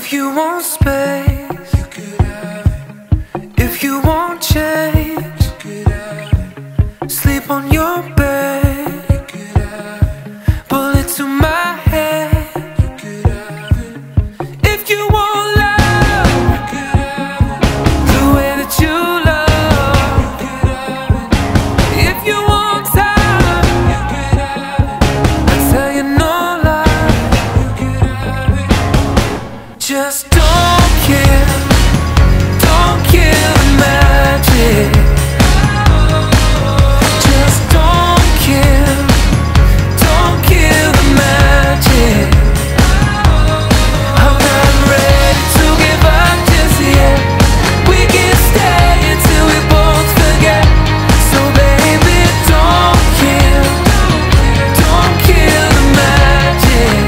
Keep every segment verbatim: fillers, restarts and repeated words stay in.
If you want space, you could have it. If you want change, you could have it. Sleep on your bed, you could have it. Bullet to my head, you could have it. If you want love, you could have it. The way that you love, you could have it. If you want time, you could have it. I tell you no lie, you could have it. Just don't kill, don't kill the magic. Just don't kill, don't kill the magic. I'm not ready to give up just yet. We can stay until we both forget. So baby, don't kill, don't kill the magic.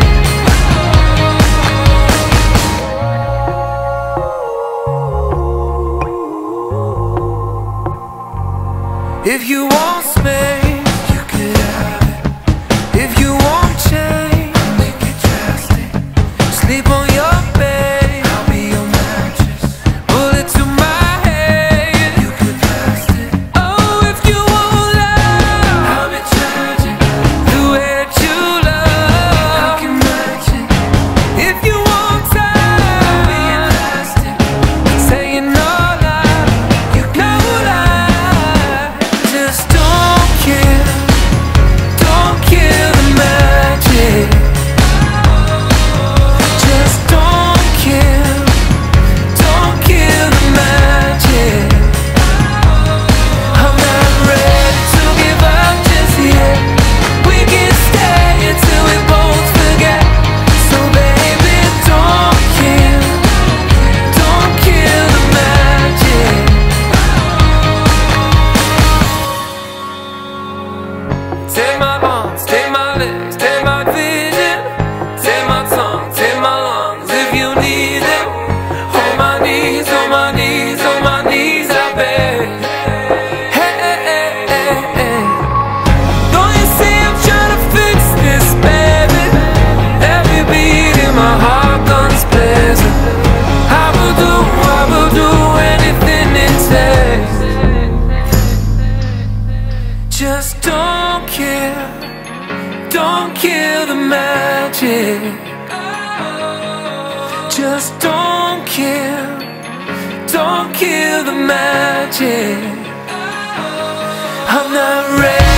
If you want space, you could have it. If you want change, I'll make it drastic. Sleep on your bed, I'll be your mattress. Bullet to my head, you could blast it. Oh, if you want love, I'll be tragic. The way that you love, I can match it. If you want time, I'll be elastic. Saying no lie, you no lie. Just don't kill, don't kill the magic. Just don't kill, don't kill the magic. I'm not ready to give up just yet. We can stay until we both forget. So baby, don't kill, don't kill the magic. Take my arms, take my legs, take my vision, take my tongue, take my lungs if you need it. On my knees, on my knees, on my knees, I beg. Hey, hey, hey, hey, hey. Don't you see I'm trying to fix this, baby? Every beat in my heart guns blazing. I will do, I will do anything it takes. Just don't kill, don't kill the magic. Just don't kill, don't kill the magic. I'm not ready.